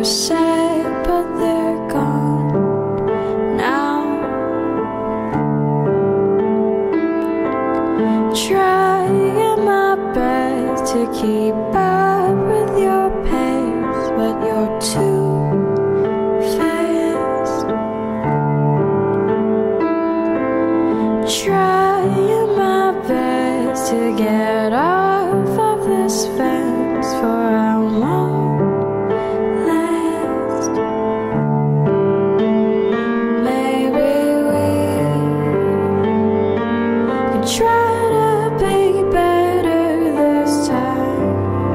say, but they're gone now. Trying my best to keep up with your pace, but you're too fast. Trying my best to get off of this fence, for I won't last. Maybe we can try to be better this time.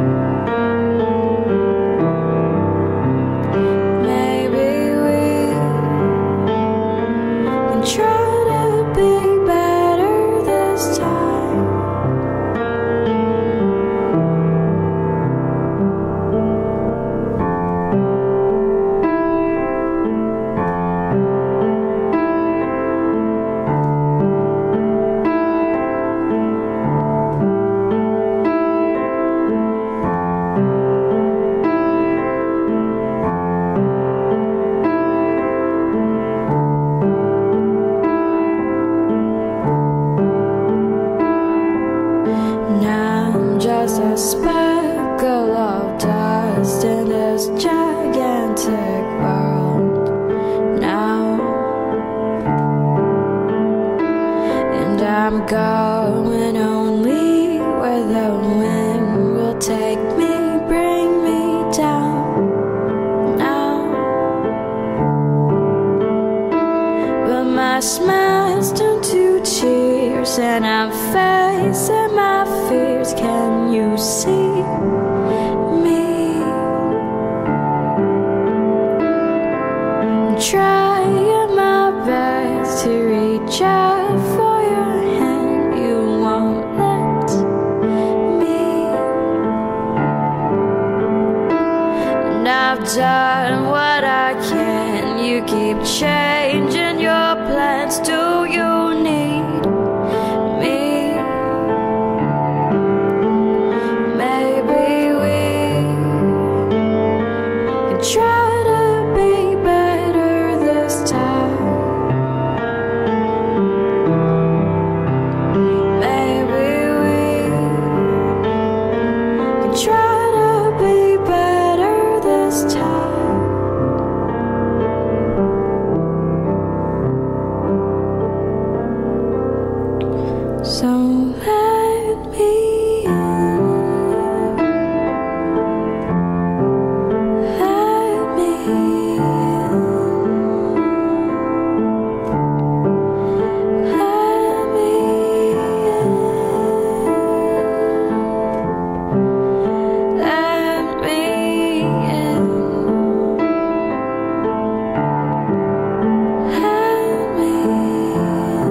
Maybe we can try to be better this time. Now I'm just a speckle of dust in this gigantic world now, and I'm going only where the wind will take me, bring me down now. But my smiles turn to tears, and I'm facing my fears. Can you see me? I'm trying my best to reach out for your hand. You won't let me. And I've done what I can. You keep changing your plans. Do you need me? Maybe we can try to be better this time. Maybe we can try to be better this time. So let me in. Let me in. Let me in. Let me in. Let me in.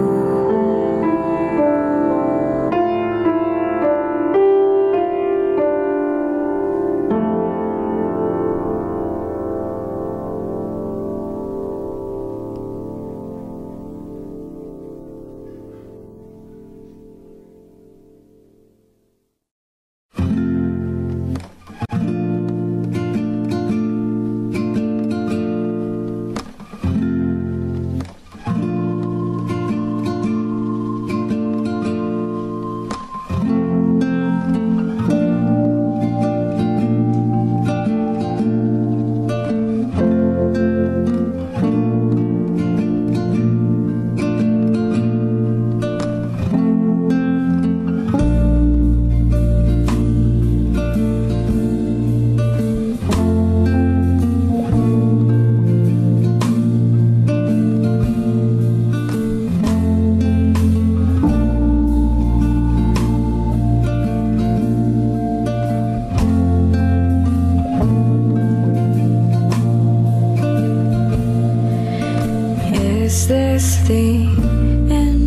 Is this the end?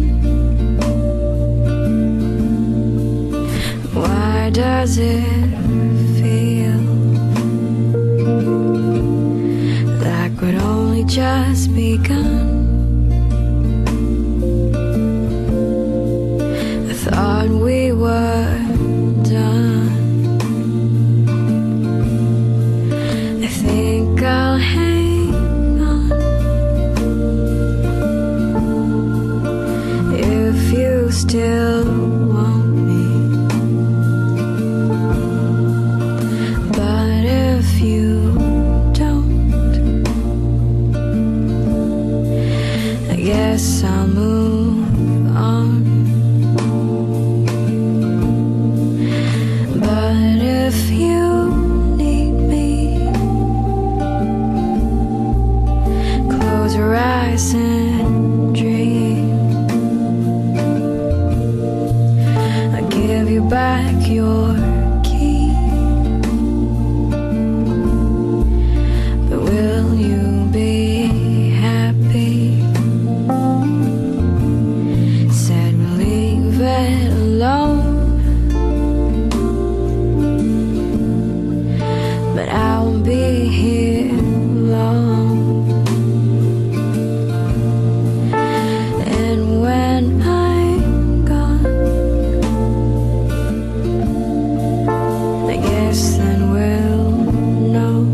Why does it feel like we'd only just begun? I thought we were done. I think innocent dream. I give you back your key, but will you be happy? Said we'll leave it alone, but I won't be here long. And when I'm gone, I guess then we'll know.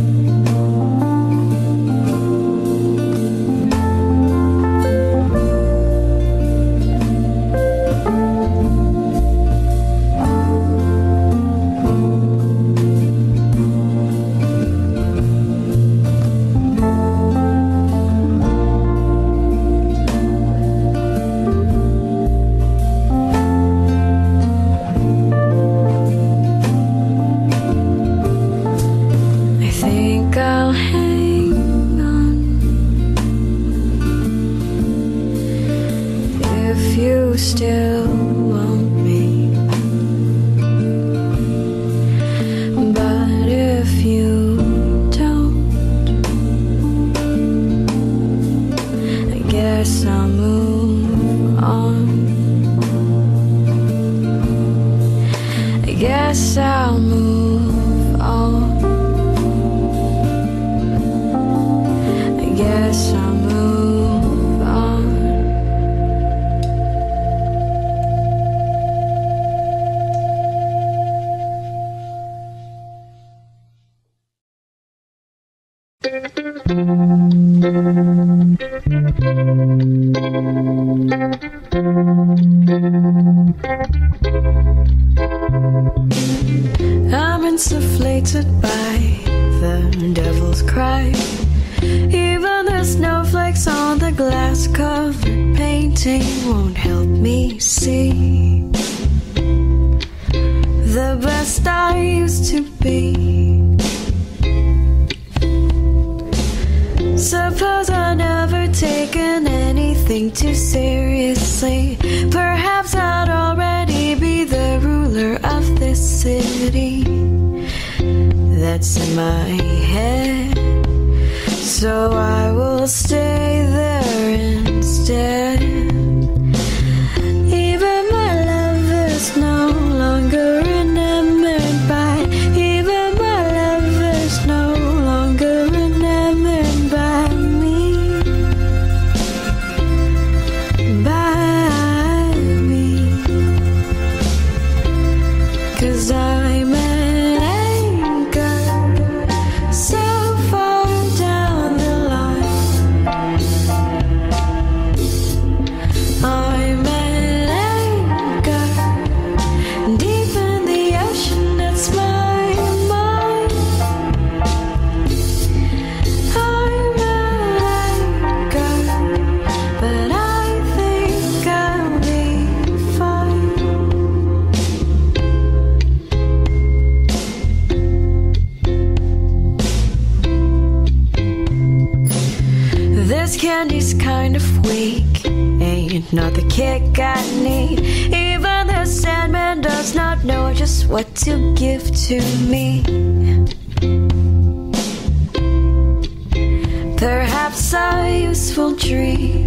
I think I'll hang on if you still want me, but if you don't, I guess I'll move on. I guess I'll move on. I guess I'll move on. I'm insufflated by the devil's cry. Even the snowflakes on the glass-covered painting won't help me see the best I used to be. Suppose I never taken anything too seriously. Perhaps I'd already be the ruler of this city that's in my head. So I will stay there instead. Even my love is no longer enamored by. Even my love is no longer enamored by me. By me. 'Cause I'm an anchor so far down the line. I'm an anchor deep in the ocean that's my mind. I'm an anchor, but I think I'll be fine. This candy's kind of weak, ain't not the kick I need. Even the Sandman does not know just what to give to me. Perhaps a useful dream.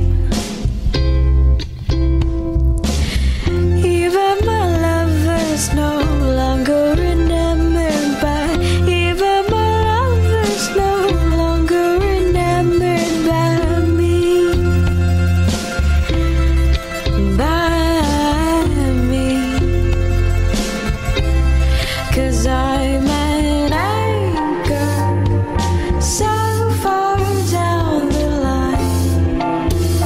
Even my lover's no longer enamored by. Even my lover's no longer enamored by me. By me. 'Cause I'm an anchor so far down the line.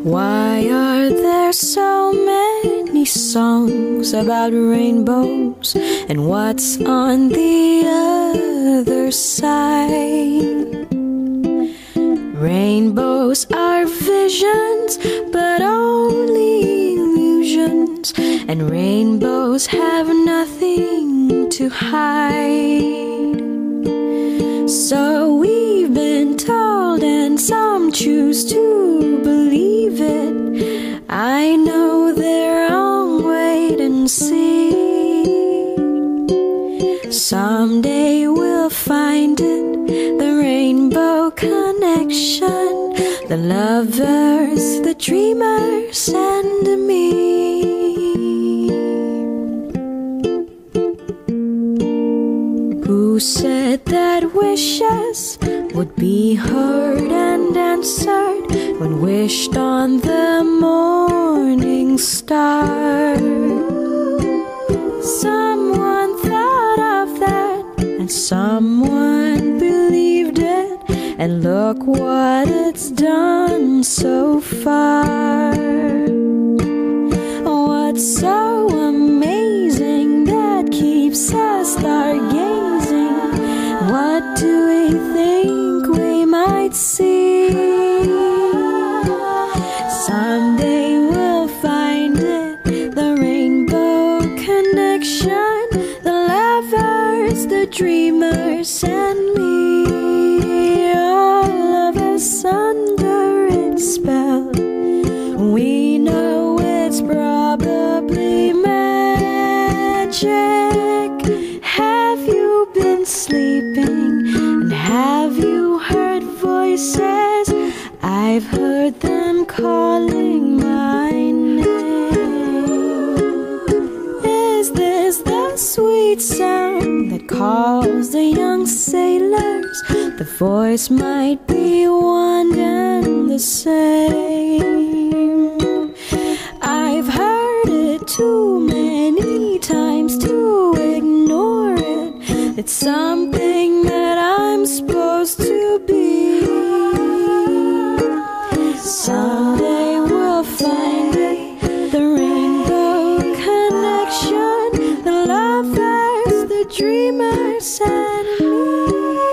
Why are there so many songs about rainbows? And what's on the other side? Rainbows are visions, but only illusions. And rainbows have nothing to hide. So we've been told, and some choose to believe it. I know they're wrong, wait and see. Someday we'll find it, the rainbow connection, the lovers, the dreamers, and me. Who said that wishes would be heard and answered when wished on the morning star? Someone thought of that, and someone believed it, and look what it's done so far. What's so amazing that keeps us stargazing? What do we think we might see? Someday we'll find it, the rainbow connection, the lovers, the dreamers, and me. All of us under its spell. We know it's probably magic. Have you been sleeping? And have you heard voices? I've heard them calling my name. Is this the sweet sound that calls the young sailors? The voice might be one and the same. I've heard it too many times to ignore it. It's something that I'm supposed to be. Someday we'll find it, the rainbow connection, the lovers, the dreamers, and me.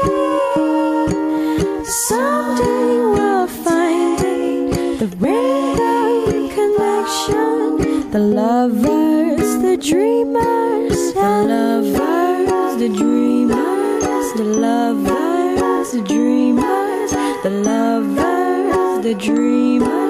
Someday we'll find it, the rainbow connection, the lovers, the dreamers, and the lovers, the dreamers, the lovers, the dreamers, the lovers, the dreamers.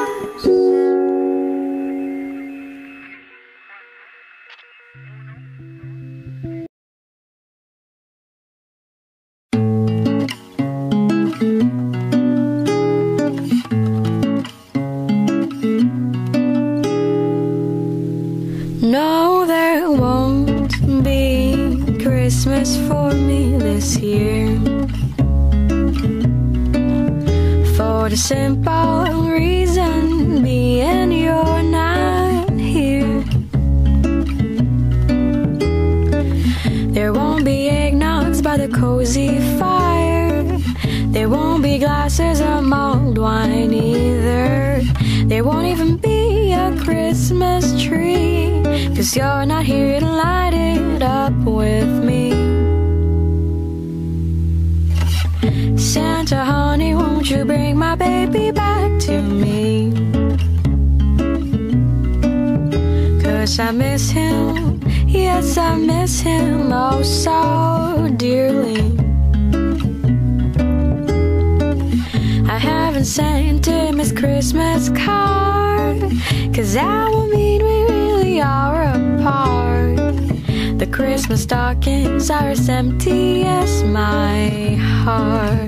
No, there won't be Christmas for me this year, for the simple reason being you're not here. There won't be eggnogs by the cozy fire. There won't be glasses of mulled wine either. There won't even be a Christmas tree, 'cause you're not here to light it up with me. Santa, honey, won't you bring my baby back to me? 'Cause I miss him, yes, I miss him oh so dearly. I haven't sent him his Christmas card, 'cause that will mean we really are apart. The Christmas stockings are as empty as my heart.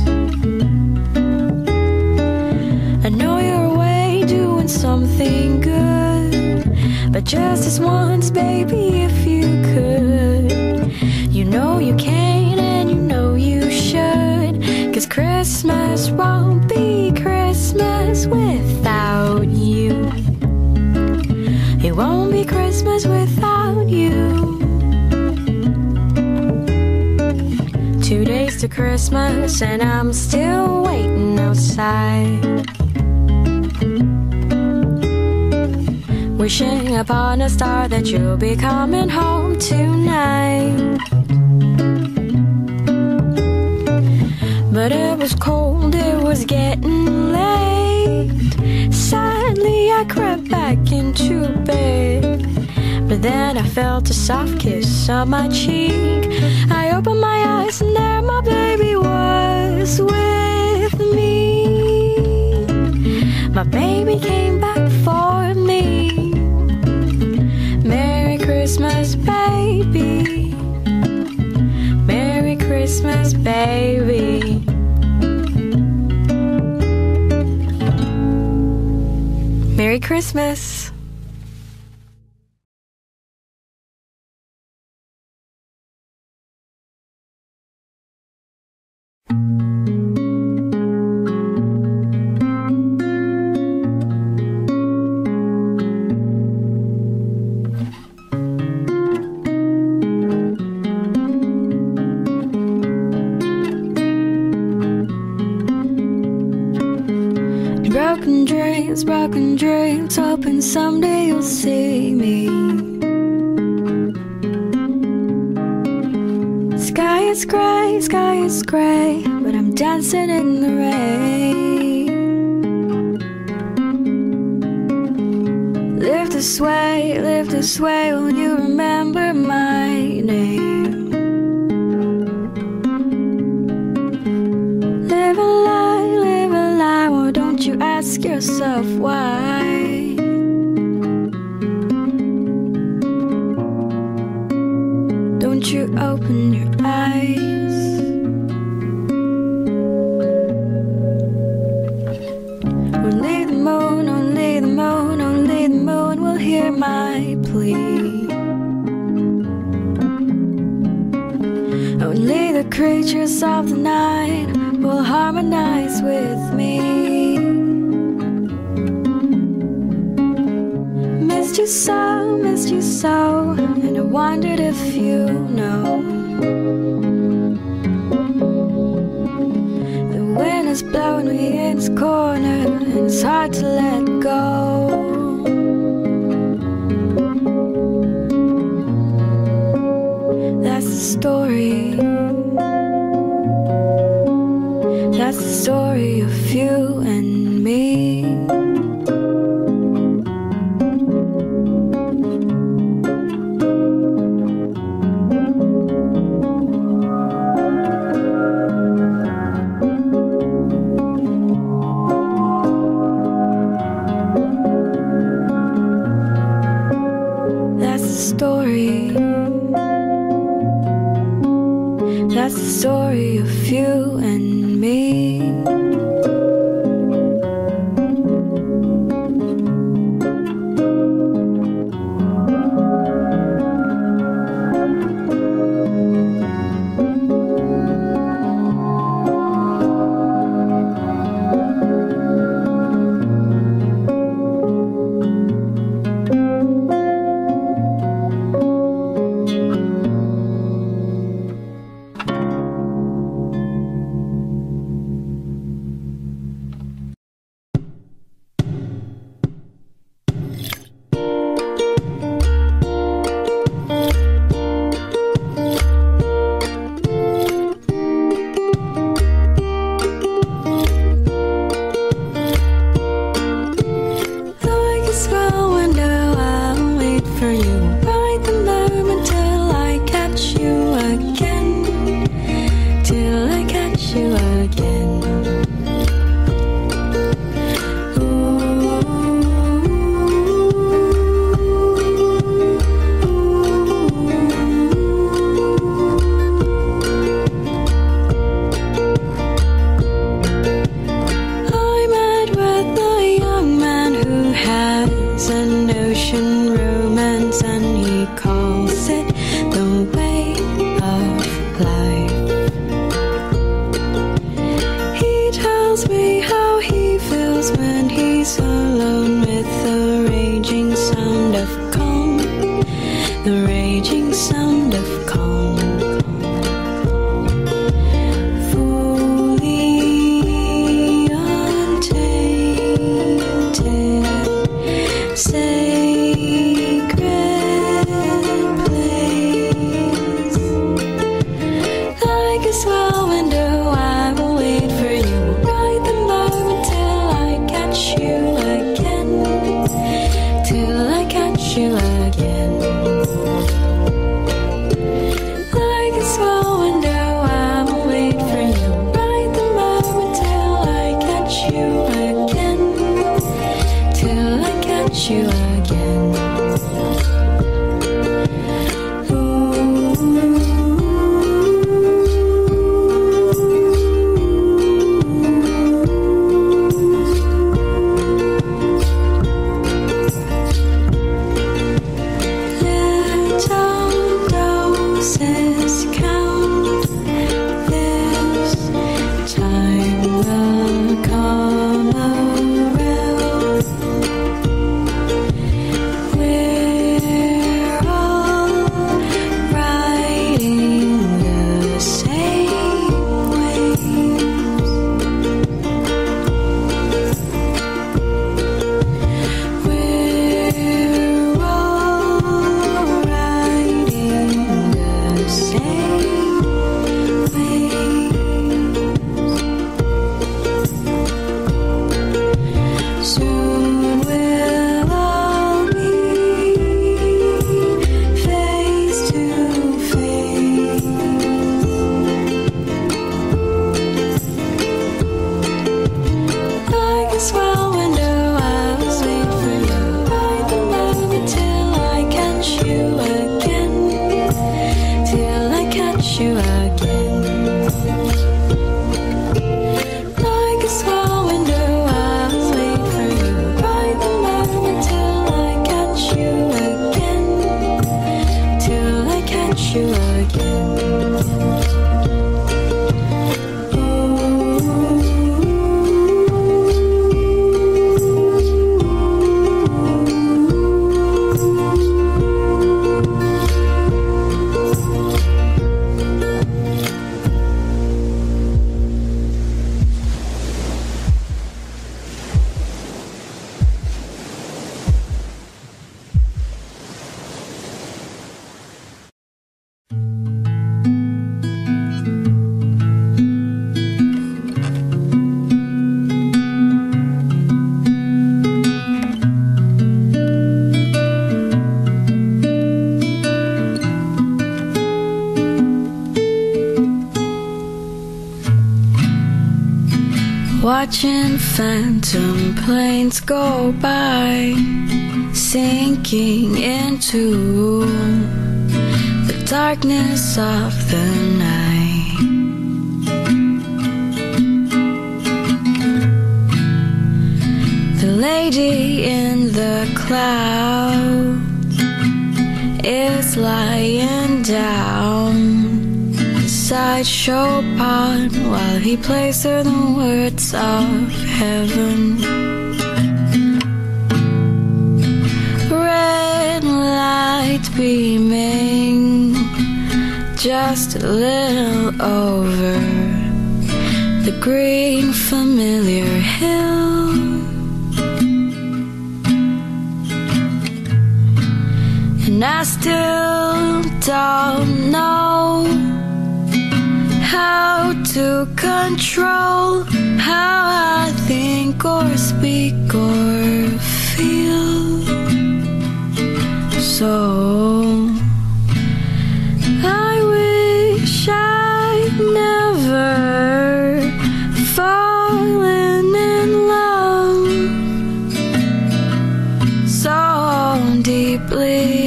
I know you're away doing something good, but just this once, baby, if you could. You know you can and you know you should, 'cause Christmas won't be Christmas without you. It won't be Christmas without you. 2 days to Christmas and I'm still waiting outside. wishing upon a star that you'll be coming home tonight. But it was cold, it was getting late. Sadly I crept back into bed, but then I felt a soft kiss on my cheek. I opened my eyes and there my baby was with me. My baby came back for me. Merry Christmas, baby. Merry Christmas, baby. Merry Christmas. Broken dreams, hoping someday you'll see me. Sky is gray, but I'm dancing in the rain. Live this way, will you remember my name? Live a lie, why don't you ask yourself why? Don't you open your eyes? Only the moon, only the moon, only the moon will hear my plea. Only the creatures of the night will harmonize with me. Missed you so, and I wondered if you know. The wind has blown me in its corner, and it's hard to let go. That's the story. That's the story of you and me. That's the story of you and me. catch you again. Watching phantom planes go by, sinking into the darkness of the night. The lady in the clouds is lying down beside Chopin while he plays her the words of heaven. Red light beaming just a little over the green familiar hill. And I still don't know how to control how I think or speak or feel. So I wish I'd never fallen in love so deeply.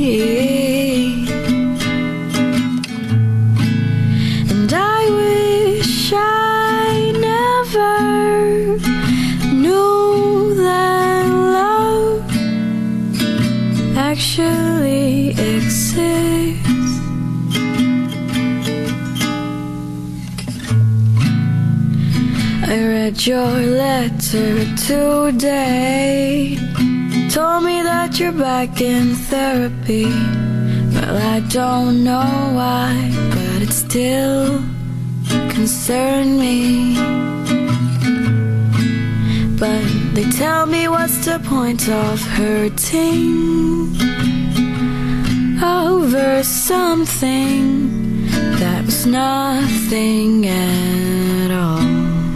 Actually exists. I read your letter today. Told me that you're back in therapy. Well, I don't know why, but it still concerned me. But they tell me, what's the point of hurting over something that was nothing at all?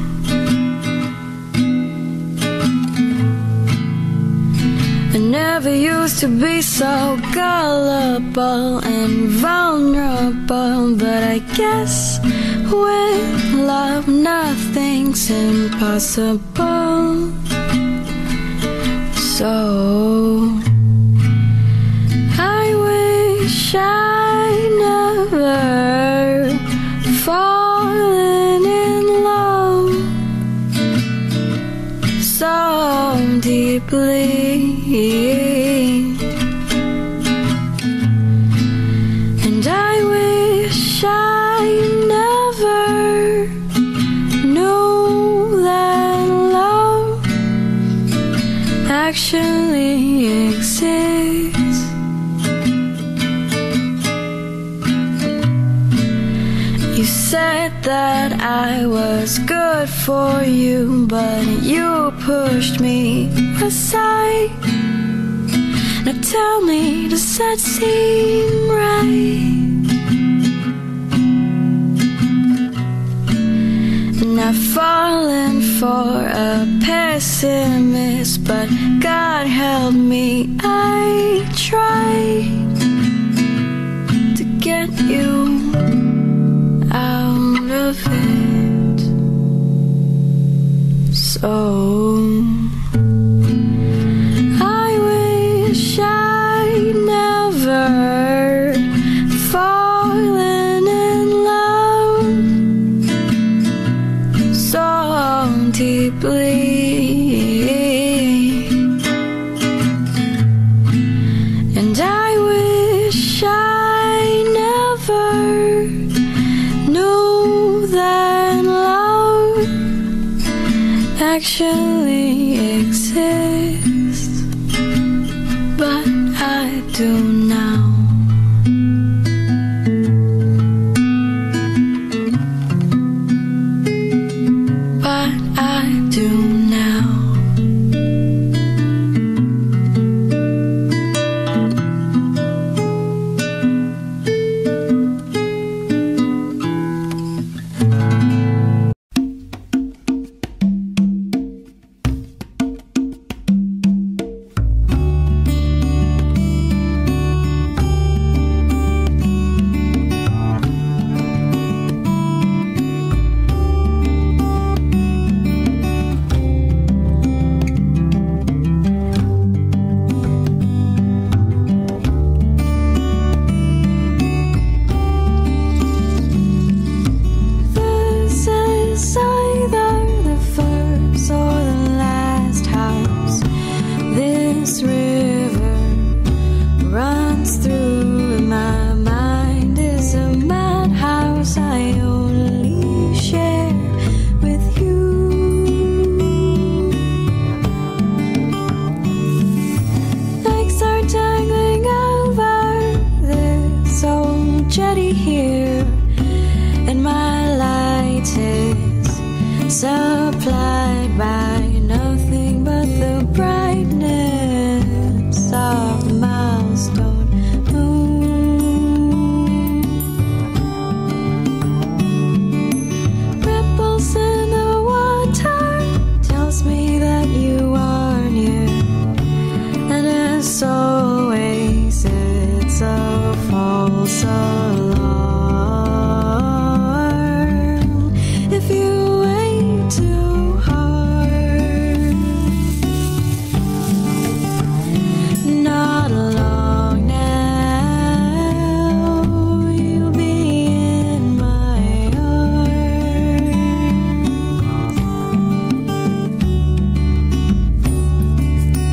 I never used to be so gullible and vulnerable, but I guess with love nothing's impossible. So I wish I'd never fallen in love so deeply. And I wish I never knew that love actually exists. You said that I was good for you, but you pushed me aside. Now tell me, does that seem right? And I've fallen for a pessimist, but God help me, I tried to get you out of it. So I wish I'd never fallen in love so deeply. And I wish I never knew that love actually exists, but I do now. But I do now. Supplied by nothing but the brightness of the milestone moon. Ripples in the water tells me that you are near, and as always it's a false alarm if you too hard. Not long now, you'll be in my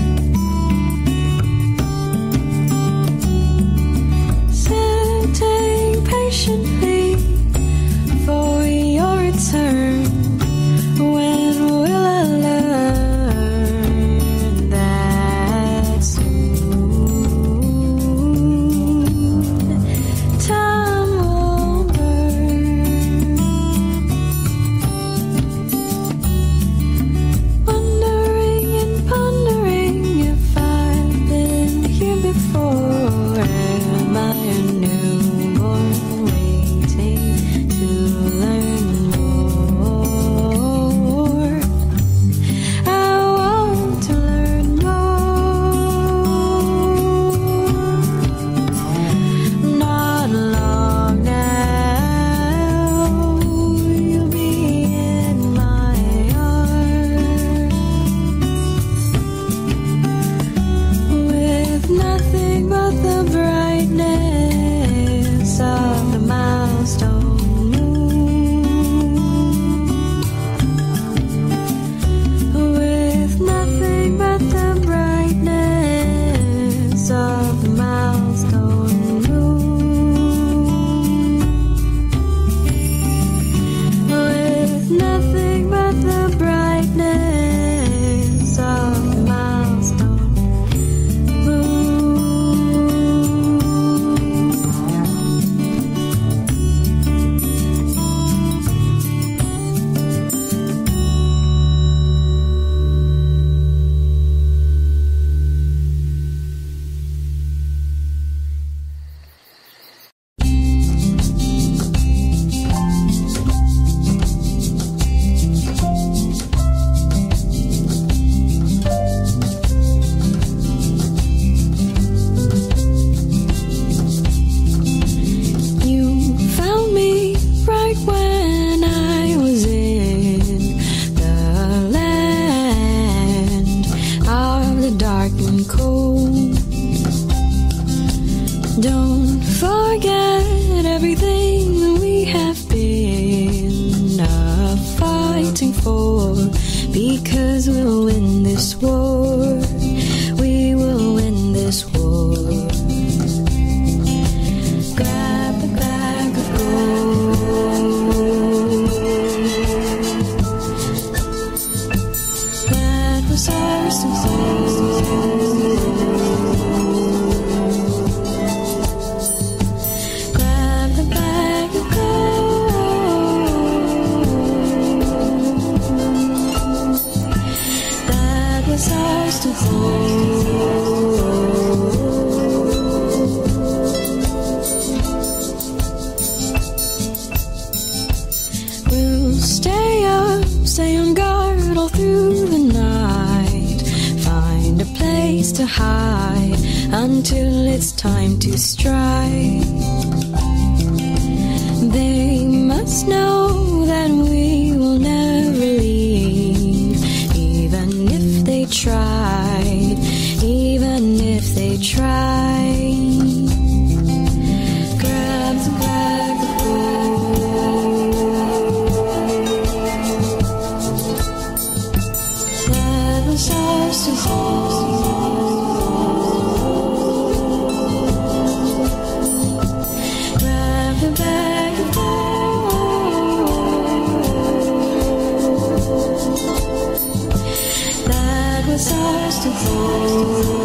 arms. Sitting cold. Don't forget everything we have been fighting for, because we'll win this war. We will win this war. Grab the bag of gold that was ours to hold. Grab the bag of gold that was ours to hold. We'll stay up, stay on guard all through the night. Find a place to hide until it's time to strike. They must know that we will never leave, even if they tried, even if they tried. Grab the bag of gold that was ours to hold. Grab the bag of gold that was ours to hold.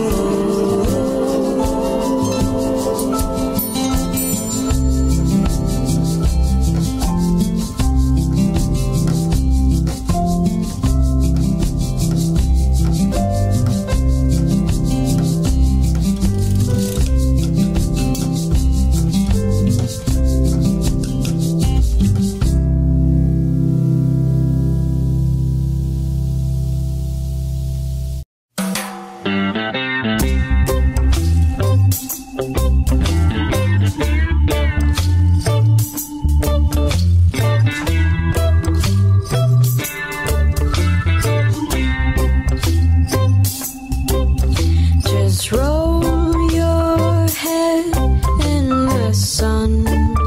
Just roll your head in the sun.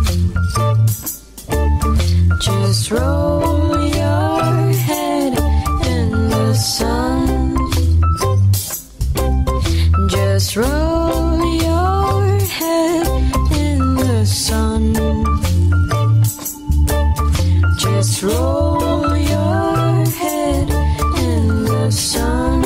Just roll your head in the sun. Just roll your head in the sun. Just roll your head in the sun.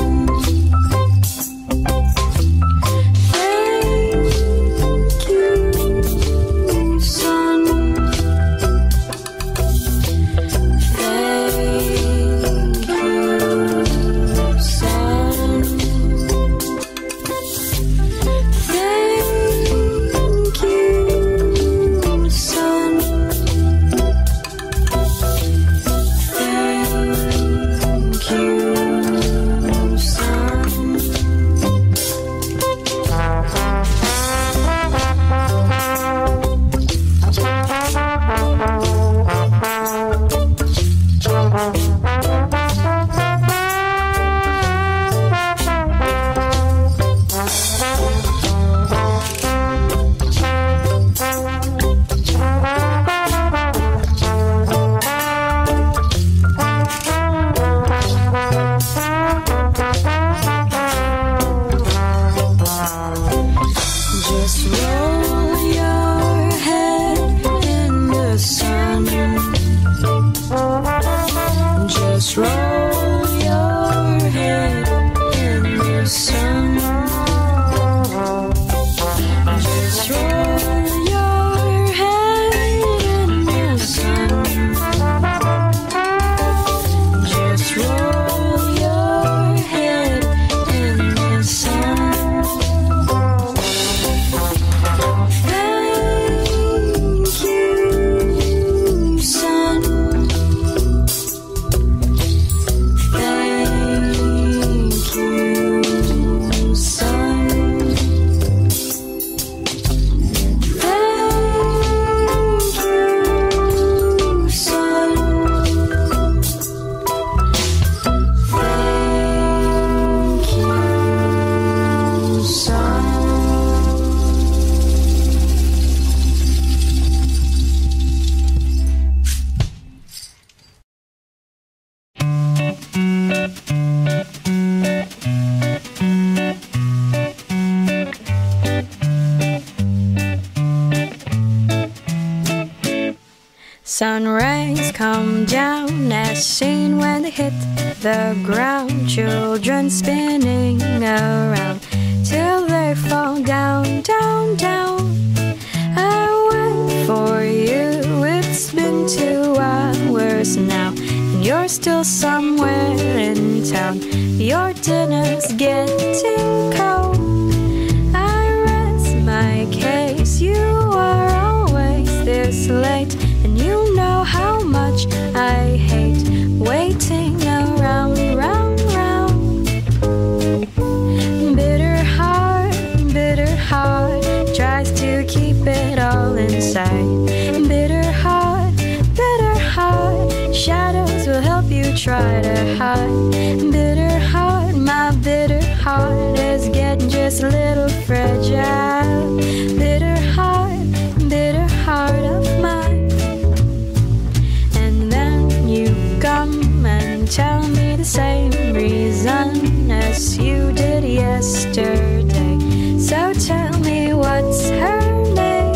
the ground, children spinning around till they fall down, down, down. I wait for you, it's been 2 hours now, and you're still somewhere in town. Your dinner's getting cold. I rest my case, you are always this late, and you know how much I hate waiting around, round, round. Bitter heart tries to keep it all inside. Bitter heart, shadows will help you try to hide. Bitter heart, my bitter heart is getting just a little fragile. Bitter heart of mine. And then you come and tell me the same reason as you did yesterday. So tell me, what's her name?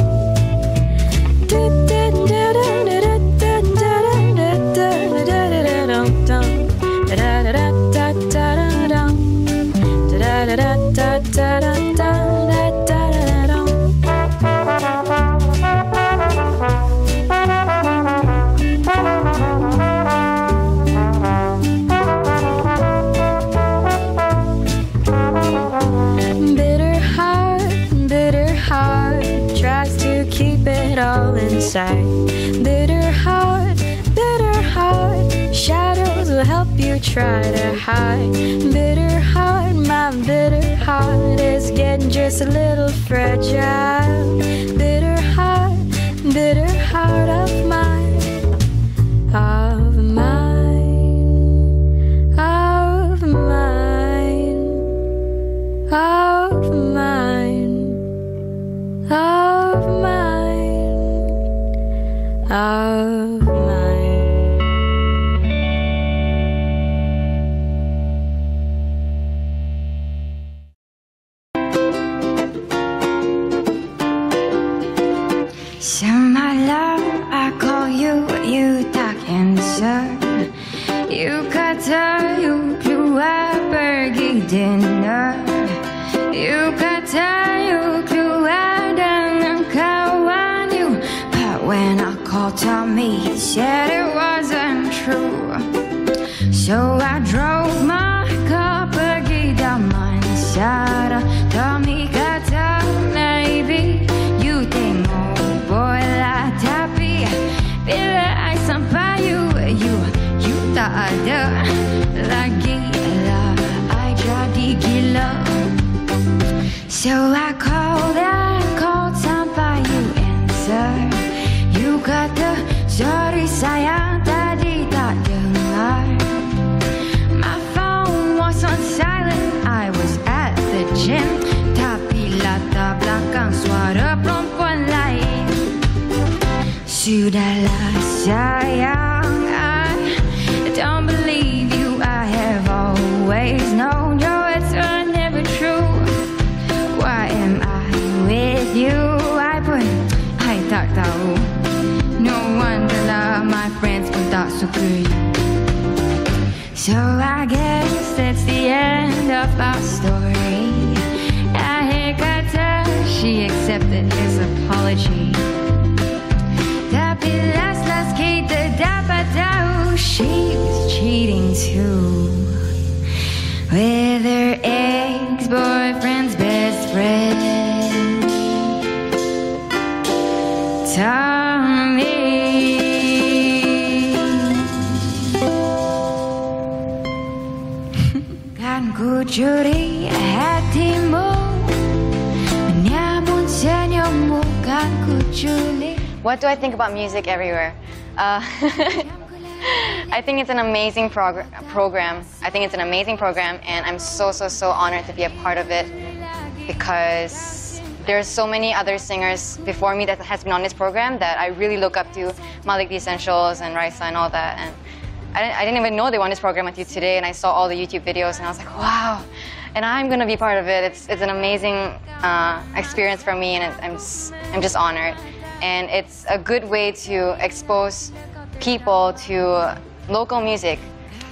Bitter heart tries to keep it all inside. Bitter heart, shadows will help you try to hide. Bitter heart, my bitter heart is getting just a little fragile. Bitter heart of mine, of mine, of mine, of mine, of mine, of mine. So my love, I call you, you talk answer. You kata, you keluar pergi dinner. You kata, you keluar dengan kawan you. But when I called Tommy, he said it wasn't true. So I drove my car pergi Damansara. Tommy kata, maybe you tengok boy lah, tapi bila I sampai you tak ada lagi lah, I jadi gila. So I called sampai you answer. You kata, sorry sayang, tadi tak dengar. My phone was on silent, I was at the gym, tapi latar belakang suara perempuan lain. Sudahlah sayang, I don't believe you. I have always known your words were never true. Why am I with you? I tak tahu. No wonder lah my friends pun tak suka you. So I guess that's the end of our story. Akhir kata, she accepted his apology. Tapi last kita dapat tahu she was cheating too, with her ex-boyfriend's best friend, Tommy. Kan ku curi hatimu, menyambut senyummu, kan ku culik. What do I think about music everywhere? I think it's an amazing program. I think it's an amazing program, and I'm so honored to be a part of it, because there's so many other singers before me that has been on this program that I really look up to, Malik the Essentials and Raisa and all that. And I didn't even know they were on this program with you today, and I saw all the YouTube videos, and I was like, wow, and I'm gonna be part of it. It's an amazing experience for me, and I'm just honored. And it's a good way to expose people to local music,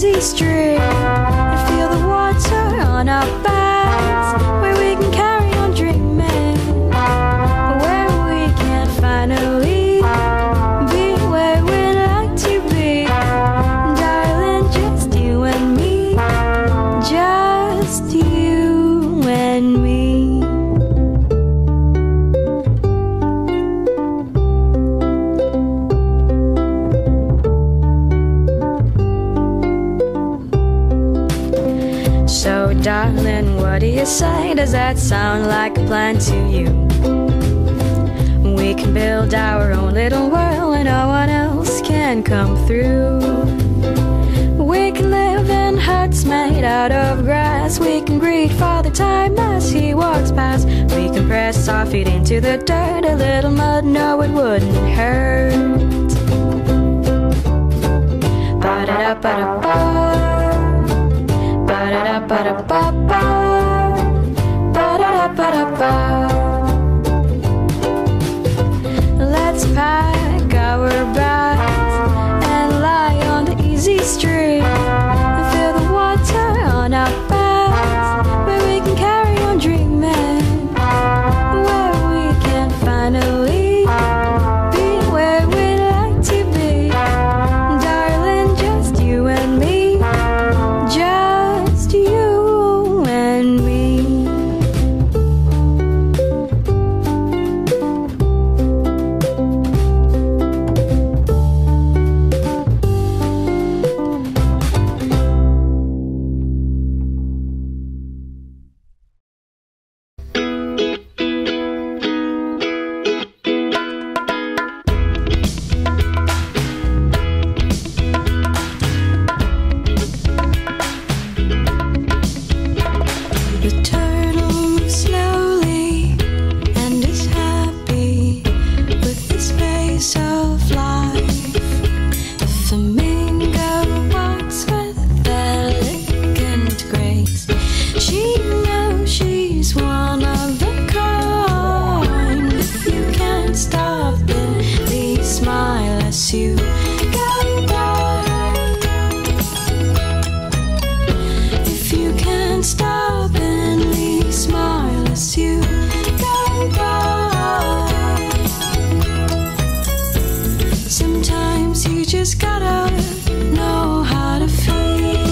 easy street and feel the water on our backs, where we can carry on dreaming, where we can finally be where we'd like to be. Darling, just you and me, just you and me. So darling, what do you say? Does that sound like a plan to you? We can build our own little world where no one else can come through. We can live in huts made out of grass. We can greet Father Time as he walks past. We can press our feet into the dirt, a little mud, no, it wouldn't hurt. Ba-da-da-ba-da-ba, ba-da-da-ba-da-ba-ba, ba-da-da-ba-da-ba. Let's pack our bags and lie on the easy street and feel the water on our backs, where we can carry on dreaming, where we can finally be where we'd like to be. Darling, just you and me, just you and me. The turtle moves slowly and is happy with this pace of life. The flamingo walks with elegant grace. She knows she's one of a kind. If you can't stop it, please smile as you go by. If you can't stop and leave, smile as you go by. Sometimes you just gotta know how to feel.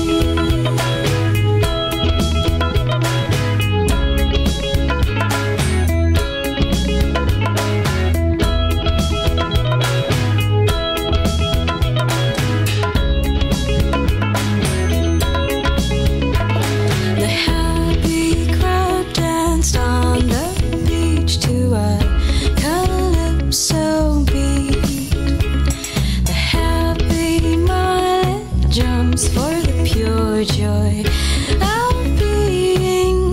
The happy crowd danced on the beach to a calypso beat. The happy mile jumps for the pure joy of being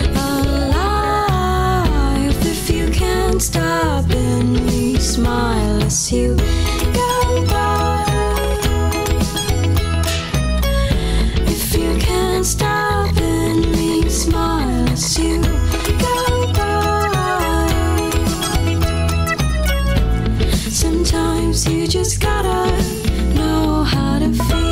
alive. If you can't stop and we smile as you go by. If you can't stop and we smile as you go by. Sometimes you just gotta know how to feel.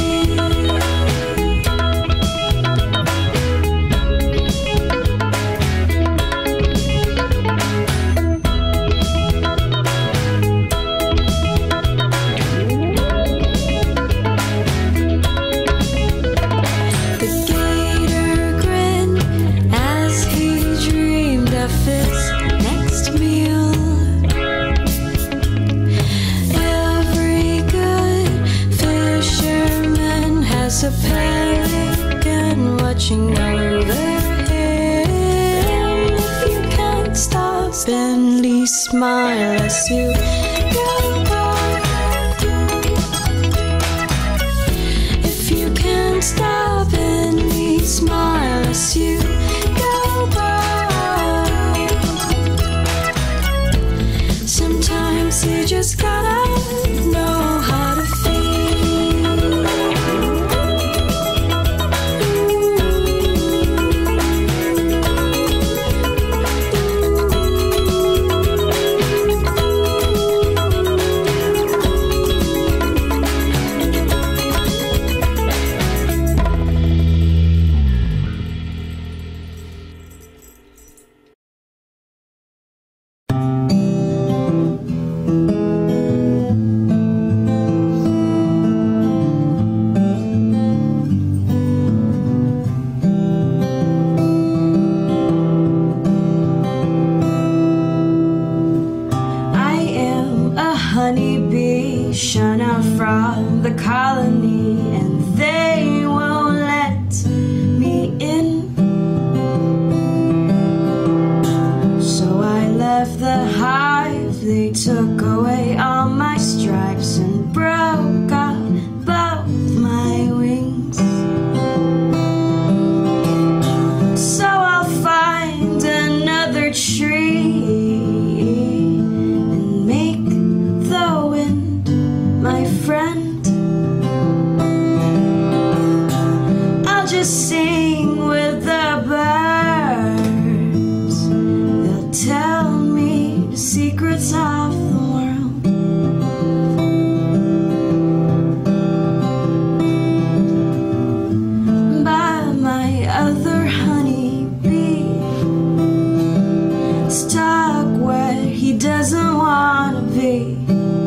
The gator grinned as he dreamed of his next meal. Every good fisherman has a pelican watching over him. If you can't stop, then please smile as you go by. If you can't stop and please smile as you go by. Sometimes you just gotta know how to feel. shun out from the colony, and they won't let me in. So I left the hive, they took away all my stripes and broke off both my wings. So I'll find another tree and make the wind my friend. I'll just sing with the birds, they'll tell me the secrets of the world. But my other honeybee, stuck where he doesn't want to be.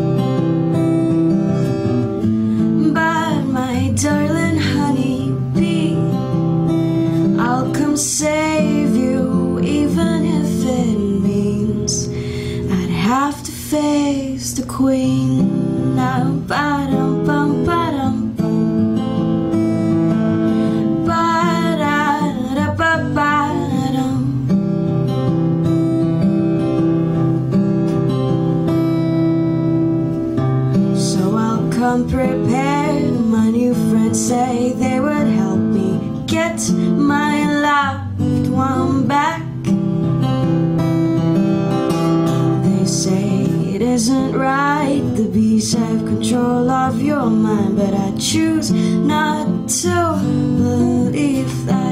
But my darling honeybee, I'll come save you, even if it means I'd have to face the queen. Now, ba-dum, bum, ba-dum, bum. Ba-da-da-ba-ba-dum. So I'll come prepared. My new friends say they would help me get my loved one back. They say it isn't right, the bees have control of your mind, but I choose not to believe that.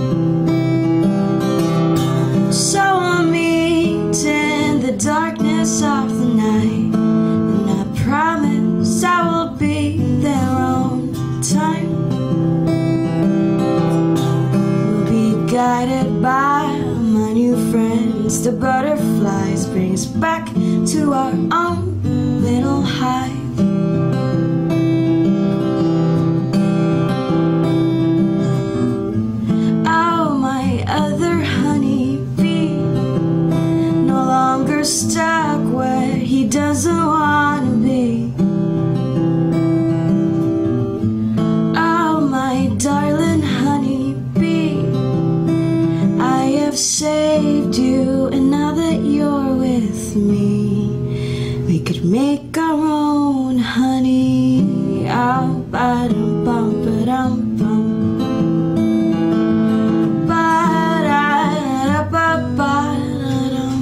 So I'll meet in the darkness of the night, and I promise I will be there on time. We'll be guided by my new friends, the butterflies bring us back to our own little hive. Oh, my other honeybee, no longer stuck where he doesn't want to be. Oh, my darling honeybee, I have saved you, and now that you're with me, we could make our own honey. Oh, ba-dum, bum, ba-dum, bum. Ba-da-da-ba-ba-dum.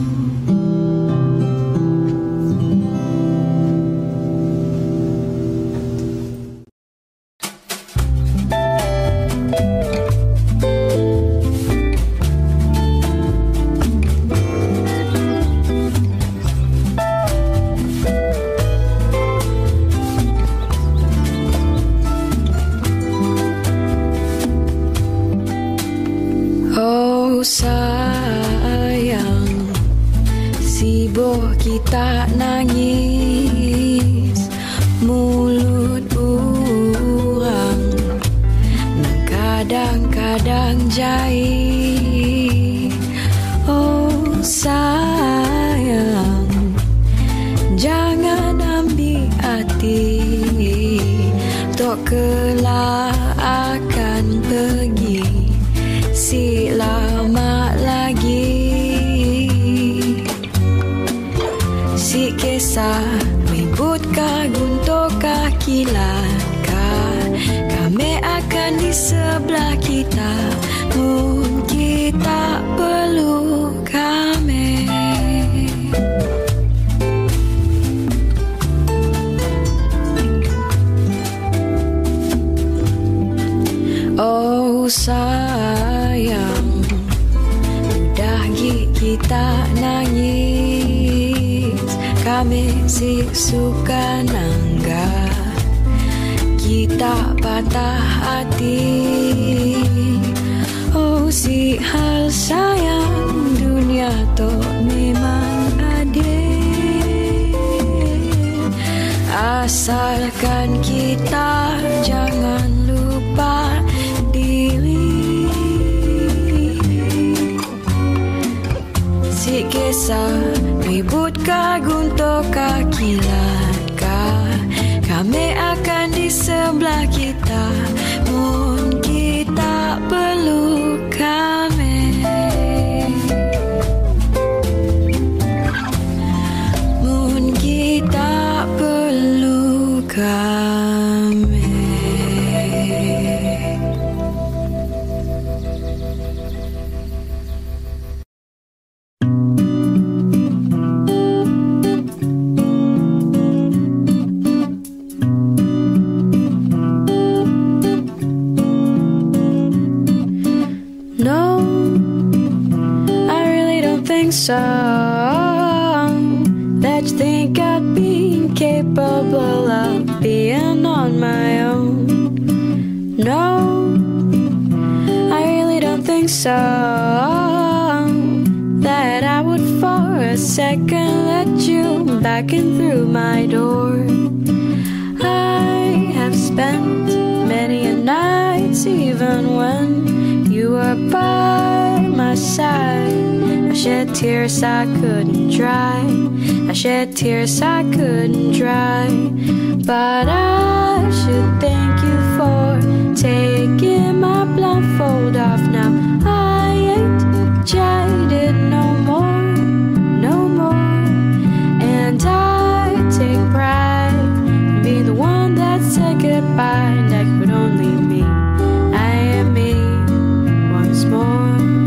Oh sayang, sibuk kita nangis, mulut orang nang kadang-kadang jahit. Oh sayang, jangan ambil hati, tok kelak akan pergi si lama lagi. Si kisah ribut kah, guntur kah, kilat kah, kami akan di sebelah kita, mun kita perlu kami. Oh sayang, udah kita nangis, kami si suka nanggap, kita patah hati. Oh si hal sayang, dunia tu memang adil, asalkan kita jangan lupa diri. Si kisah ribut kah, guntur kah, kilat kah, kami. No, I really don't think so, that you think I'd be capable of being on my own. No, I really don't think so, that I would for a second let you back in through my door. I have spent many a nights even when you were by my side. I shed tears I couldn't dry, I shed tears I couldn't dry. But I should thank you for taking my blindfold off now. I ain't jaded no more, no more. And I take pride in being the one that said goodbye. And that could only mean I am me once more.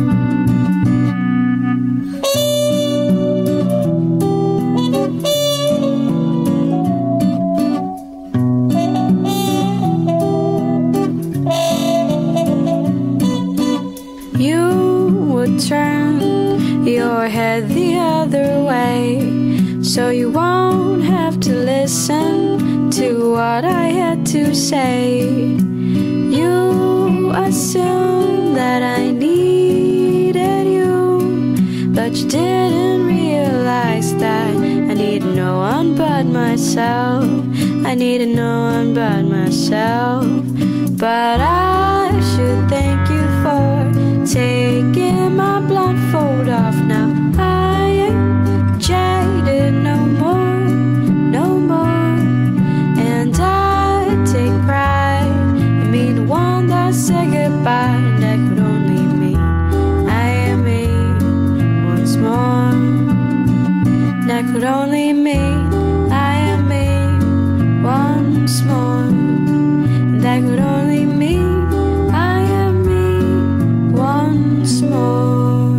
Turn your head the other way, so you won't have to listen to what I had to say. You assumed that I needed you, but you didn't realize that I needed no one but myself. I needed no one but myself. But I should thank you for taking my blindfold off now. I ain't jaded no more, no more. And I take pride in being the one that said goodbye. And that could only mean I am me once more. That could only mean I am me once more. That could only mean I am me once more.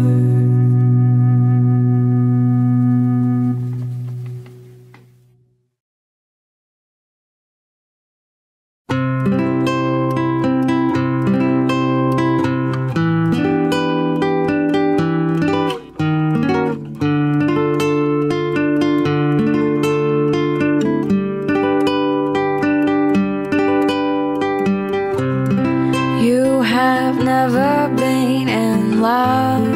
You have never been in love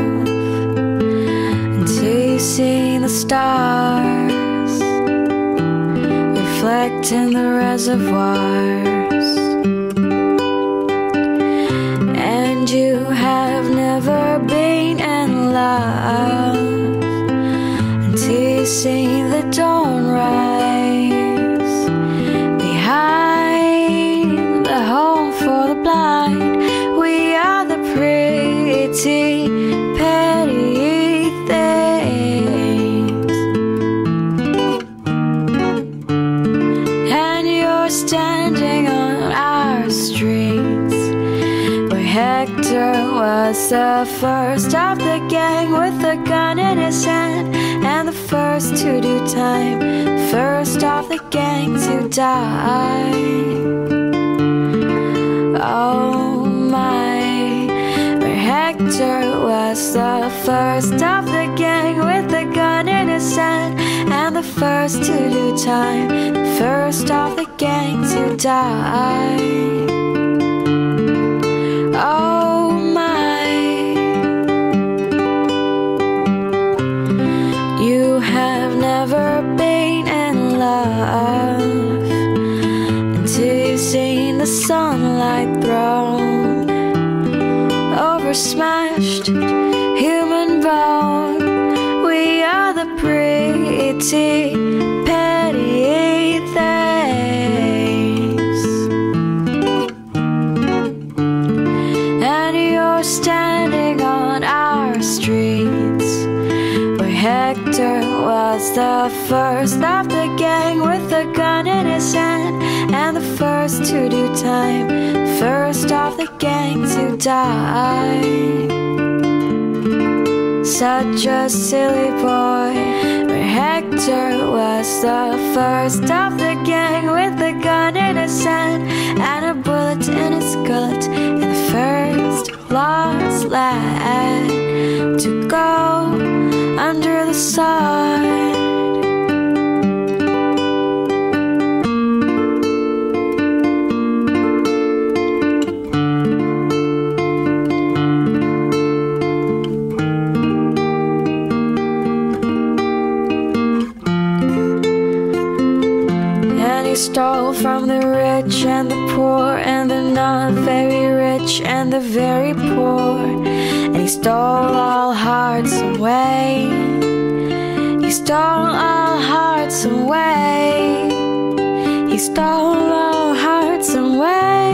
until you see the stars reflect in the reservoirs. And you have never been in love until you see the dawn rise behind the home for the blind. We are the pretty, petty things, and you're standing on our streets where Hector was the first of the gang with a gun in his hand, and the first to do time, first of the gang to die. Oh my, where Hector was the first of the gang with a gun in his hand, and the first to do time, first of the gang to die. Oh my, you have never been in love until you've seen the sunlight thrown over smashed human bone. We are the pretty, petty things, and you're standing on our streets where Hector was the first of the gang with a gun in his hand, first to do time, first of the gang to die. Such a silly boy, where Hector was the first of the gang, with a gun in his hand and a bullet in his gut, and the first lost lad to go under the sun. He stole from the rich and the poor, and the not very rich and the very poor, and he stole all hearts away. He stole all hearts away. He stole all hearts away.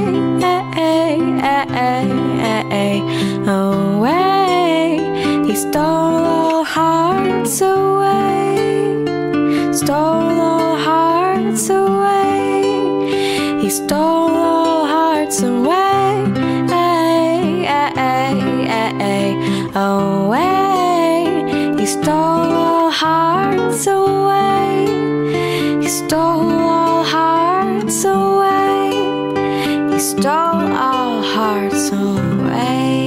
Away. He stole all hearts away. Stole all hearts away. He stole all hearts away, away. He stole all hearts away. He stole all hearts away. He stole all hearts away.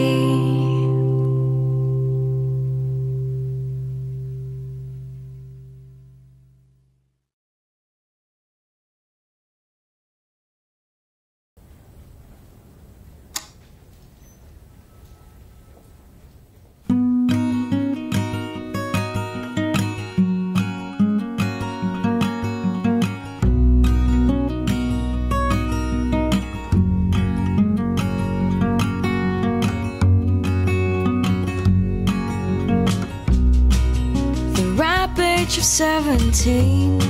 Age of 17,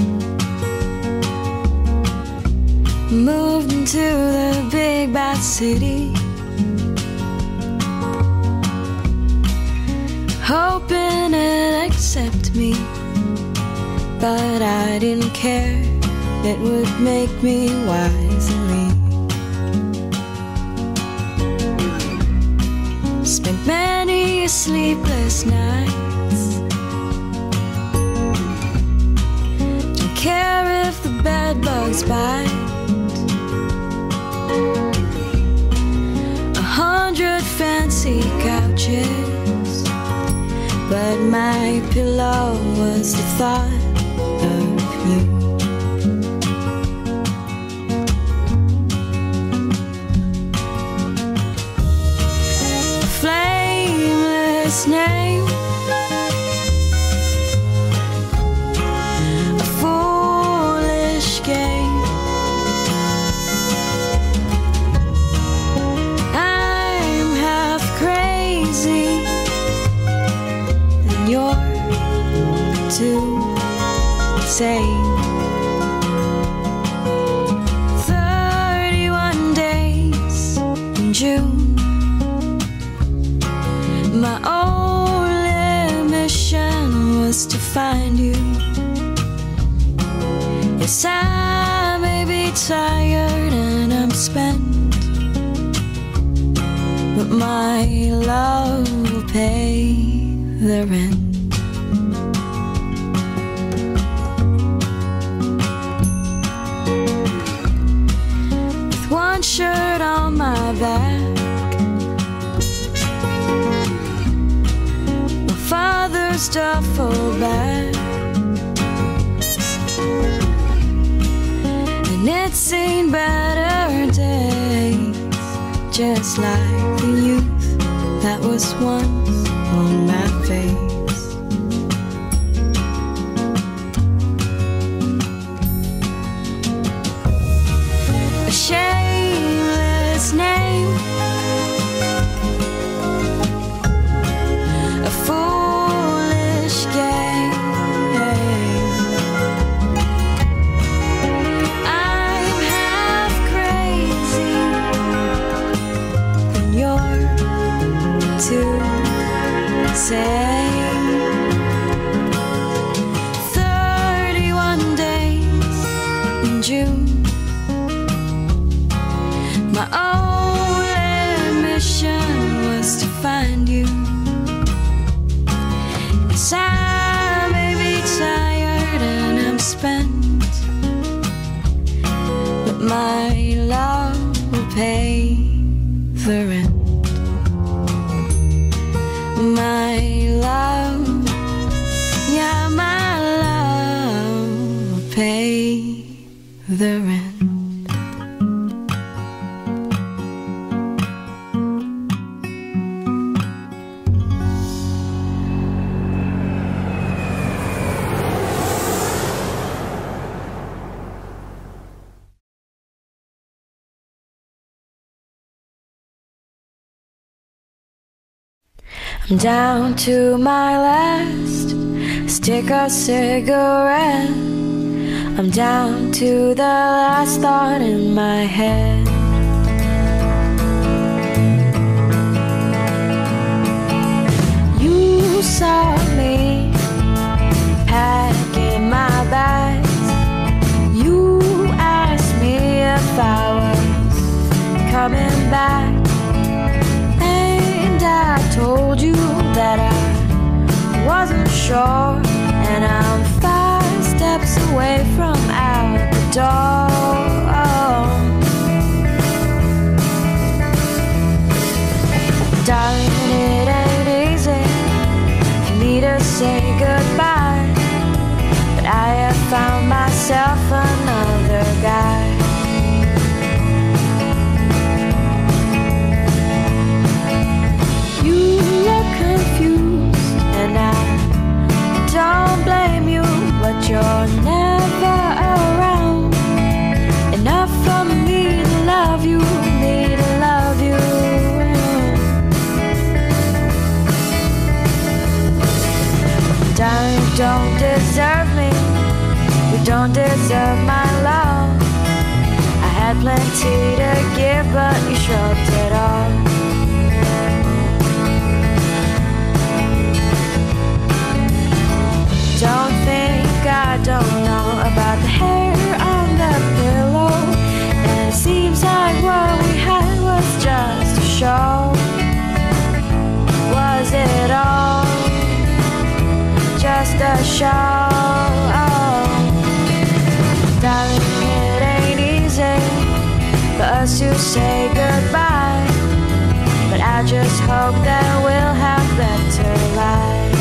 moved into the big bad city, hoping it'd accept me, but I didn't care. It would make me wise and lean. Spent many sleepless nights, care if the bed bugs bite. 100 fancy couches, but my pillow was the thought of you. A flameless name, game. I'm half crazy, and you're too sane. 31 days in June, my only mission was to find you. Yes, I may be tired and I'm spent, but my love will pay the rent. With one shirt on my back, my father's duffel bag, and it's seen better days, just like the youth that was once on my face. A shameless name, a foolish game. I'm half crazy, and you're too sane. 31 days in June, My love will pay the rent. My love, yeah, my love will pay the rent. I'm down to my last stick of cigarette. I'm down to the last thought in my head. You saw me packing my bags. You asked me if I was coming back. I told you that I wasn't sure, and I'm 5 steps away from out the door. Darling, it ain't easy for me to say goodbye, but I have found myself another guy. Don't blame you, but you're never around. Enough for me to love you, me to love you. Darling, you don't deserve me. You don't deserve my love. I had plenty to give, but you shrugged it off. Don't think I don't know about the hair on the pillow. And it seems like what we had was just a show. Was it all just a show? Darling, it ain't easy for us to say goodbye, but I just hope that we'll have better lives.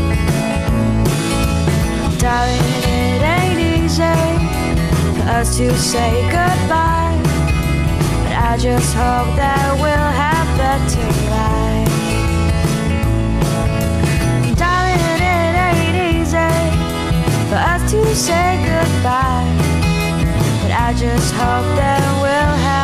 Darling, it ain't easy for us to say goodbye, but I just hope that we'll have better lives. Darling, it ain't easy for us to say goodbye, but I just hope that we'll have